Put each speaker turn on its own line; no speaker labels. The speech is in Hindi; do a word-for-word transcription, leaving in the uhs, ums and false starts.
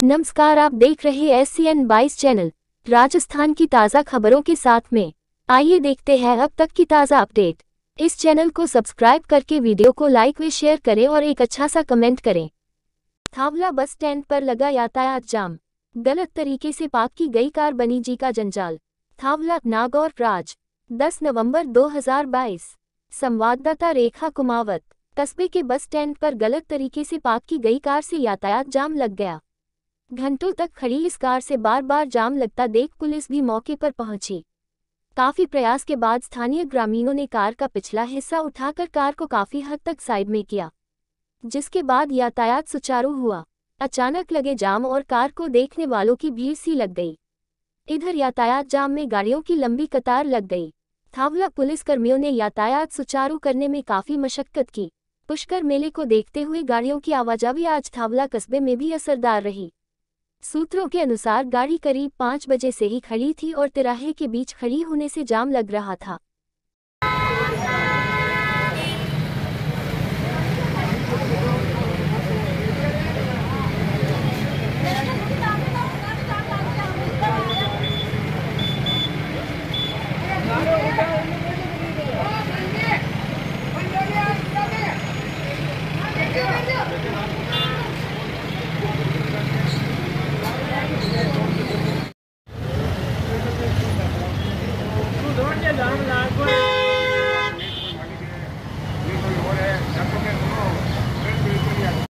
नमस्कार, आप देख रहे एस सी एन बाईस चैनल। राजस्थान की ताज़ा खबरों के साथ में आइए देखते हैं अब तक की ताज़ा अपडेट। इस चैनल को सब्सक्राइब करके वीडियो को लाइक व शेयर करें और एक अच्छा सा कमेंट करें। थावला बस स्टैंड पर लगा यातायात जाम, गलत तरीके से पार्क की गई कार बनी जी का जंजाल। थावला नागौर राज दस नवंबर दो हज़ार बाईस। संवाददाता रेखा कुमावत। कस्बे के बस स्टैंड पर गलत तरीके से पार्क की गई कार से यातायात जाम लग गया। घंटों तक खड़ी इस कार से बार बार जाम लगता देख पुलिस भी मौके पर पहुंची। काफी प्रयास के बाद स्थानीय ग्रामीणों ने कार का पिछला हिस्सा उठाकर कार को काफी हद तक साइड में किया, जिसके बाद यातायात सुचारू हुआ। अचानक लगे जाम और कार को देखने वालों की भीड़ सी लग गई। इधर यातायात जाम में गाड़ियों की लंबी कतार लग गई। थावला पुलिस कर्मियों ने यातायात सुचारू करने में काफी मशक्कत की। पुष्कर मेले को देखते हुए गाड़ियों की आवाजाही आज थावला कस्बे में भी असरदार रही। सूत्रों के अनुसार गाड़ी करीब पाँच बजे से ही खड़ी थी और तिराहे के बीच खड़ी होने से जाम लग रहा था।